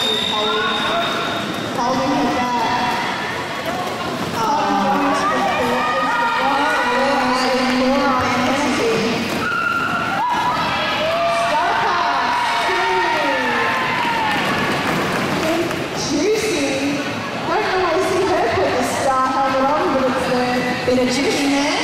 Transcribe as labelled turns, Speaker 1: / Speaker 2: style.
Speaker 1: Holding it back. Star pass, juicy. I don't know why I see her put the star helmet on, but it's there. Bit of juiciness.